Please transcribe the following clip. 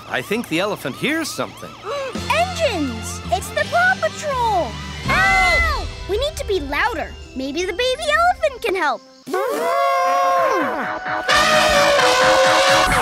I think the elephant hears something. Engines! It's the Paw Patrol! Ow! We need to be louder. Maybe the baby elephant can help.